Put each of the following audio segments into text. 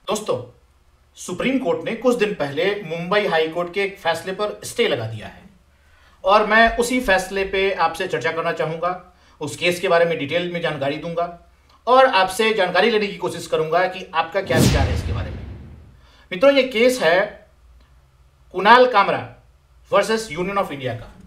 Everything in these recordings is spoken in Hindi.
दोस्तों, सुप्रीम कोर्ट ने कुछ दिन पहले मुंबई हाई कोर्ट के एक फैसले पर स्टे लगा दिया है और मैं उसी फैसले पे आपसे चर्चा करना चाहूंगा। उस केस के बारे में डिटेल में जानकारी दूंगा और आपसे जानकारी लेने की कोशिश करूंगा कि आपका क्या विचार है इसके बारे में। मित्रों, ये केस है Kunal Kamra versus Union of India का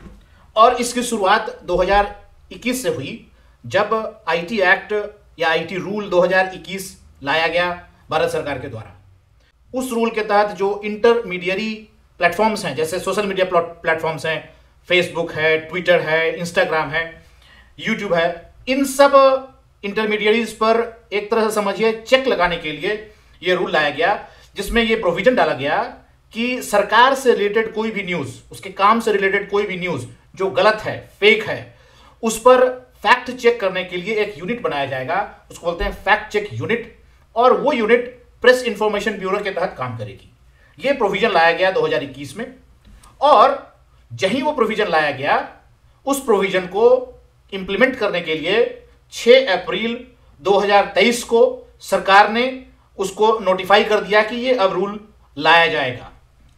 और इसकी शुरुआत 2021 से हुई, जब आईटी एक्ट या आईटी रूल 2021 लाया गया भारत सरकार के द्वारा। उस रूल के तहत जो इंटरमीडियरी प्लेटफॉर्म्स हैं, जैसे सोशल मीडिया प्लेटफॉर्म्स हैं, फेसबुक है, ट्विटर है, इंस्टाग्राम है, यूट्यूब है, इन सब इंटरमीडियरीज पर एक तरह से समझिए चेक लगाने के लिए ये रूल लाया गया, जिसमें ये प्रोविजन डाला गया कि सरकार से रिलेटेड कोई भी न्यूज, उसके काम से रिलेटेड कोई भी न्यूज जो गलत है, फेक है, उस पर फैक्ट चेक करने के लिए एक यूनिट बनाया जाएगा। उसको बोलते हैं फैक्ट चेक यूनिट, और वो यूनिट प्रेस इंफॉर्मेशन ब्यूरो के तहत काम करेगी। ये प्रोविजन लाया गया 2021 में, और जहीं वो प्रोविजन लाया गया, उस प्रोविजन को इंप्लीमेंट करने के लिए 6 अप्रैल 2023 को सरकार ने उसको नोटिफाई कर दिया कि ये अब रूल लाया जाएगा।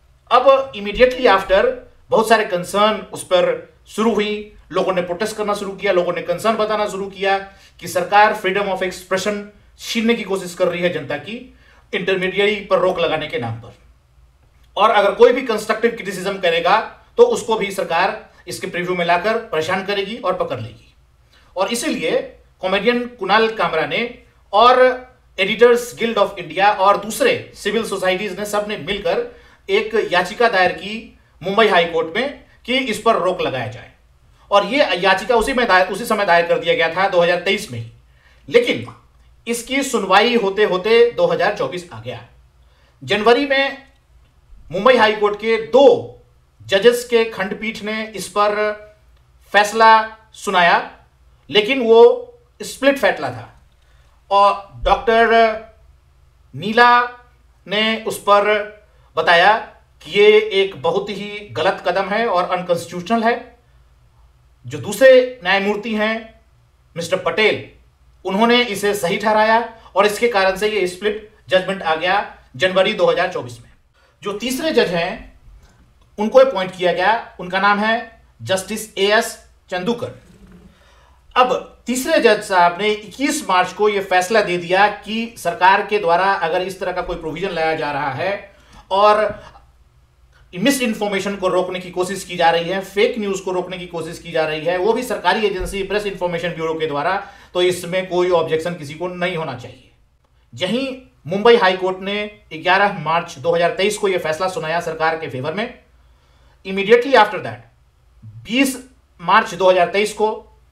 अब इमीडिएटली आफ्टर बहुत सारे कंसर्न उस पर शुरू हुई, लोगों ने प्रोटेस्ट करना शुरू किया, लोगों ने कंसर्न बताना शुरू किया कि सरकार फ्रीडम ऑफ एक्सप्रेशन छीनने की कोशिश कर रही है जनता की, इंटरमीडियरी पर रोक लगाने के नाम पर। और अगर कोई भी कंस्ट्रक्टिव क्रिटिसिज्म करेगा तो उसको भी सरकार इसके प्रीव्यू में लाकर परेशान करेगी और पकड़ लेगी। और इसीलिए कॉमेडियन कुणाल कामरा ने और एडिटर्स गिल्ड ऑफ इंडिया और दूसरे सिविल सोसाइटीज ने सबने मिलकर एक याचिका दायर की मुंबई हाई कोर्ट में कि इस पर रोक लगाया जाए। और यह याचिका उसी समय दायर कर दिया गया था 2023 में ही, लेकिन इसकी सुनवाई होते होते 2024 आ गया। जनवरी में मुंबई हाई कोर्ट के 2 जजेस के खंडपीठ ने इस पर फैसला सुनाया, लेकिन वो स्प्लिट फैसला था और डॉक्टर नीला ने उस पर बताया कि ये एक बहुत ही गलत कदम है और अनकॉन्स्टिट्यूशनल है। जो दूसरे न्यायमूर्ति हैं मिस्टर पटेल, उन्होंने इसे सही ठहराया और इसके कारण से ये स्प्लिट जजमेंट आ गया जनवरी 2024 में। जो तीसरे जज हैं उनको अपॉइंट किया गया, उनका नाम है जस्टिस AS चंदूकर। अब तीसरे जज साहब ने 21 मार्च को यह फैसला दे दिया कि सरकार के द्वारा अगर इस तरह का कोई प्रोविजन लाया जा रहा है और मिस इन्फॉर्मेशन को रोकने की कोशिश की जा रही है, फेक न्यूज को रोकने की कोशिश की जा रही है, वो भी सरकारी एजेंसी प्रेस इंफॉर्मेशन ब्यूरो के द्वारा, तो इसमें कोई ऑब्जेक्शन किसी को नहीं होना चाहिए। यहीं मुंबई हाई कोर्ट ने 11 मार्च 2023 को यह फैसला सुनाया सरकार के फेवर में। इमीडिएटली आफ्टर दैट 20 मार्च 2023 को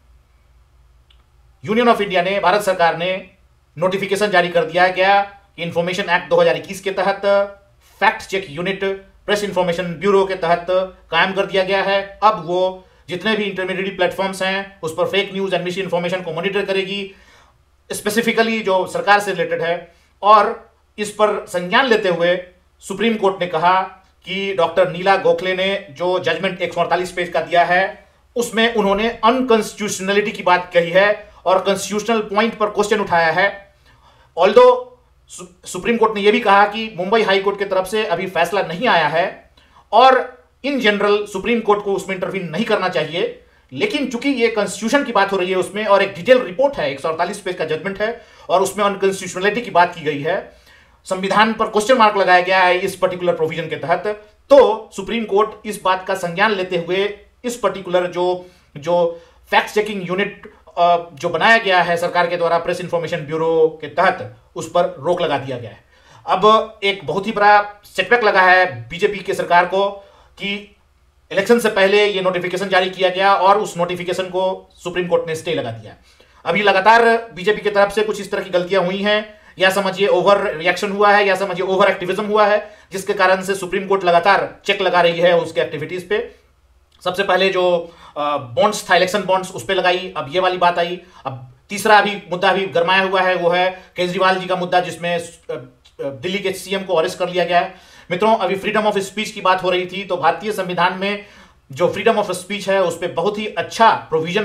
यूनियन ऑफ इंडिया ने, भारत सरकार ने नोटिफिकेशन जारी कर दिया गया कि इंफॉर्मेशन एक्ट 2021 के तहत fact check unit Press Information Bureau के तहत कायम कर दिया गया है। अब वो जितने भी इंटरमीडिएट प्लेटफॉर्म्स हैं उस पर fake news and misinformation को मॉनिटर करेगी, स्पेसिफिकली जो सरकार से रिलेटेड है। और इस पर संज्ञान लेते हुए सुप्रीम कोर्ट ने कहा कि डॉक्टर नीला गोखले ने जो जजमेंट 148 पेज का दिया है, उसमें उन्होंने अनकॉन्स्टिट्यूशनलिटी की बात कही है और कॉन्स्टिट्यूशनल पॉइंट पर क्वेश्चन उठाया है। ऑल्दो सुप्रीम कोर्ट ने यह भी कहा कि मुंबई हाई कोर्ट की तरफ से अभी फैसला नहीं आया है और इन जनरल सुप्रीम कोर्ट को उसमें इंटरवीन नहीं करना चाहिए, लेकिन चूंकि ये कॉन्स्टिट्यूशन की बात हो रही है उसमें और एक डिटेल रिपोर्ट है, 148 पेज का जजमेंट है और उसमें अनकॉन्स्टिट्यूशनलिटी की बात की गई है, संविधान पर क्वेश्चन मार्क लगाया गया है इस पर्टिकुलर प्रोविजन के तहत, तो सुप्रीम कोर्ट इस बात का संज्ञान लेते हुए इस पर्टिकुलर जो फैक्ट चेकिंग यूनिट जो बनाया गया है सरकार के द्वारा प्रेस इंफॉर्मेशन ब्यूरो के तहत, उस पर रोक लगा दिया गया है। अब एक बहुत ही बड़ा सेटबैक लगा है बीजेपी के सरकार को कि इलेक्शन से पहले ये नोटिफिकेशन जारी किया गया और उस नोटिफिकेशन को सुप्रीम कोर्ट ने स्टे लगा दिया। अभी लगातार बीजेपी की तरफ से कुछ इस तरह की गलतियां हुई हैं, या समझिए ओवर रिएक्शन हुआ है, या समझिए ओवर एक्टिविज्म हुआ है, जिसके कारण से सुप्रीम कोर्ट लगातार चेक लगा रही है उसके एक्टिविटीज पे। सबसे पहले जो बॉन्ड्स था, इलेक्शन बॉन्ड्स, उस पर लगाई, अब ये वाली बात आई। अब तीसरा भी मुद्दा भी गरमाया हुआ है, वो है केजरीवाल जी का मुद्दा, जिसमें दिल्ली के सीएम को अरेस्ट कर लिया गया है। मित्रों, अभी फ्रीडम ऑफ स्पीच की बात हो रही थी, तो भारतीय संविधान में जो फ्रीडम ऑफ स्पीच है उस पर बहुत ही अच्छा प्रोविजन है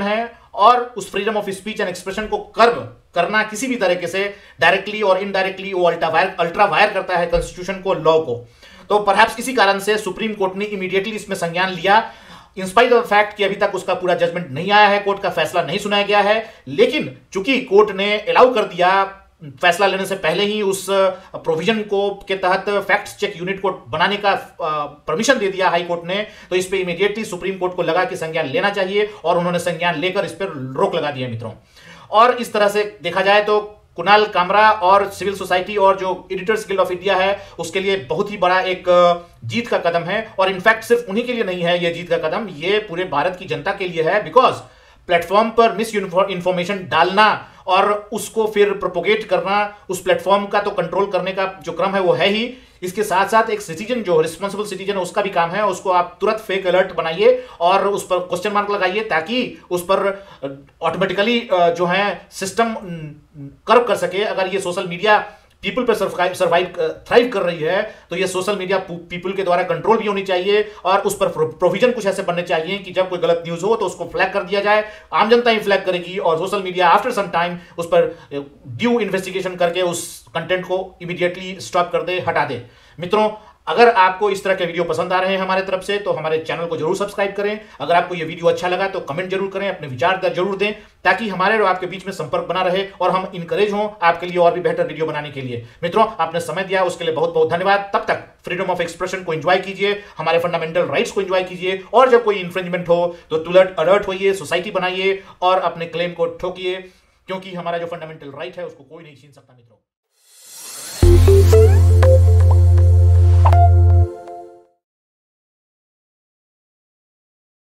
और उस freedom of speech and expression को कर्व करना किसी भी तरीके से डायरेक्टली और इनडायरेक्टली वो अल्ट्रा वायर करता है कॉन्स्टिट्यूशन को, लॉ को। तो परहैप्स किसी कारण से सुप्रीम कोर्ट ने इमीडिएटली इसमें संज्ञान लिया, इंस्पाइट ऑफ फैक्ट कि अभी तक उसका पूरा जजमेंट नहीं आया है, कोर्ट का फैसला नहीं सुनाया गया है। लेकिन चूंकि कोर्ट ने अलाउ कर दिया फैसला लेने से पहले ही उस प्रोविजन को के तहत फैक्ट चेक यूनिट को बनाने का परमिशन दे दिया हाई कोर्ट ने, तो इस पे इमीडिएटली सुप्रीम कोर्ट को लगा कि संज्ञान लेना चाहिए और उन्होंने संज्ञान लेकर इस पर रोक लगा दिया मित्रों। और इस तरह से देखा जाए तो कुणाल कामरा और सिविल सोसाइटी और जो एडिटर्स गिल्ड ऑफ इंडिया है उसके लिए बहुत ही बड़ा एक जीत का कदम है। और इनफैक्ट सिर्फ उन्हीं के लिए नहीं है ये जीत का कदम, ये पूरे भारत की जनता के लिए है। बिकॉज प्लेटफॉर्म पर मिस इन्फॉर्मेशन डालना और उसको फिर प्रोपोगेट करना, उस प्लेटफॉर्म का तो कंट्रोल करने का जो क्रम है वो है ही, इसके साथ साथ एक सिटीजन जो रिस्पॉन्सिबल सिटीजन है उसका भी काम है, उसको आप तुरंत फेक अलर्ट बनाइए और उस पर क्वेश्चन मार्क लगाइए ताकि उस पर ऑटोमेटिकली जो है सिस्टम कर्व कर सके। अगर ये सोशल मीडिया पीपल पर थ्राइव कर रही है तो ये सोशल मीडिया पीपल के द्वारा कंट्रोल भी होनी चाहिए और उस पर प्रोविजन कुछ ऐसे बनने चाहिए कि जब कोई गलत न्यूज हो तो उसको फ्लैग कर दिया जाए, आम जनता ही फ्लैग करेगी और social media after some time उस पर ड्यू इन्वेस्टिगेशन करके उस कंटेंट को इमीडिएटली स्टॉप कर दे, हटा दे। मित्रों, अगर आपको इस तरह के वीडियो पसंद आ रहे हैं हमारे तरफ से तो हमारे चैनल को जरूर सब्सक्राइब करें। अगर आपको ये वीडियो अच्छा लगा तो कमेंट जरूर करें, अपने विचार जरूर दें ताकि हमारे और आपके बीच में संपर्क बना रहे और हम इनकरेज हों आपके लिए और भी बेहतर वीडियो बनाने के लिए। मित्रों, आपने समय दिया उसके लिए बहुत बहुत धन्यवाद। तब तक फ्रीडम ऑफ एक्सप्रेशन को एंजॉय कीजिए, हमारे फंडामेंटल राइट्स को एंजॉय कीजिए और जब कोई इंफ्रिंजमेंट हो तो तुरंत अलर्ट होइए, सोसाइटी बनाइए और अपने क्लेम को ठोकिए, क्योंकि हमारा जो फंडामेंटल राइट है उसको कोई नहीं छीन सकता मित्रों।